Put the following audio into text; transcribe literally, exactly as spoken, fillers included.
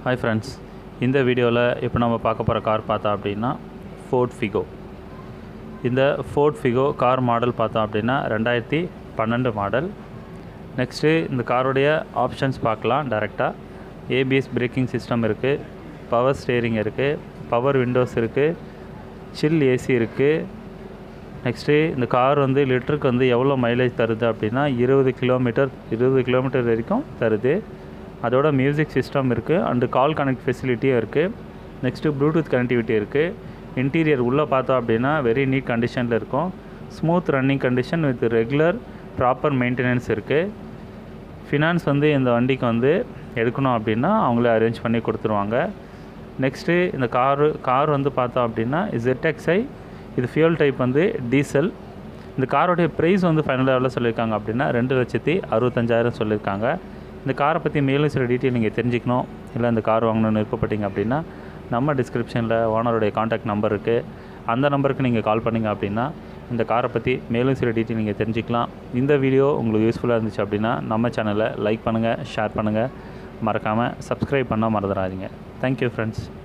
Hi friends, இந்த வீடியோவில் இப்போ நம்ம பார்க்க போகிற கார் பார்த்தா அப்படின்னா ஃபோர்ட் ஃபிகோ. இந்த ஃபோர்ட் ஃபிகோ கார் மாடல் பார்த்தோம் அப்படின்னா ரெண்டாயிரத்தி பன்னெண்டு மாடல். நெக்ஸ்ட்டு இந்த காரோடைய ஆப்ஷன்ஸ் பார்க்கலாம். டைரெக்டாக ஏபிஎஸ் பிரேக்கிங் சிஸ்டம் இருக்குது, பவர் ஸ்டேரிங் இருக்குது, பவர் விண்டோஸ் இருக்குது, சில் ஏசி இருக்குது. நெக்ஸ்ட்டு இந்த கார் வந்து லிட்டருக்கு வந்து எவ்வளோ மைலேஜ் தருது அப்படின்னா இருபது கிலோமீட்டர் இருபது கிலோமீட்டர் வரைக்கும் தருது. அதோட மியூசிக் சிஸ்டம் இருக்குது அண்டு கால் கனெக்ட் ஃபெசிலிட்டியும் இருக்குது. நெக்ஸ்ட்டு ப்ளூடூத் கனெக்டிவிட்டி இருக்குது. இன்டீரியர் உள்ளே பார்த்தோம் அப்படின்னா வெரி நீட் கண்டிஷனில் இருக்கும். Smooth running condition with regular proper maintenance இருக்குது. ஃபினான்ஸ் வந்து இந்த வண்டிக்கு வந்து எடுக்கணும் அப்படின்னா அவங்களே அரேஞ்ச் பண்ணி கொடுத்துருவாங்க. நெக்ஸ்ட்டு இந்த காரு கார் வந்து பார்த்தோம் அப்படின்னா ZXi. இது ஃபியூல் டைப் வந்து டீசல். இந்த காரோடைய ப்ரைஸ் வந்து ஃபைனலாக எவ்வளோ சொல்லியிருக்காங்க அப்படின்னா ரெண்டு லட்சத்தி அறுபத்தஞ்சாயிரம் சொல்லியிருக்காங்க. இந்த காரை பற்றி மேலும் சில டீட்டெயில் நீங்கள் தெரிஞ்சுக்கணும், இல்லை இந்த கார் வாங்கணும்னு விருப்பப்பட்டீங்க அப்படின்னா நம்ம டிஸ்கிரிப்ஷனில் ஓனருடைய காண்டாக்ட் நம்பர் இருக்குது. அந்த நம்பருக்கு நீங்கள் கால் பண்ணிங்க அப்படின்னா இந்த காரை பற்றி மேலும் சில டீட்டெயில் நீங்கள் தெரிஞ்சுக்கலாம். இந்த வீடியோ உங்களுக்கு யூஸ்ஃபுல்லாக இருந்துச்சு அப்படின்னா நம்ம சேனலை லைக் பண்ணுங்கள், ஷேர் பண்ணுங்கள், மறக்காமல் சப்ஸ்கிரைப் பண்ணால் மறந்துடாதீங்க. Thank you friends.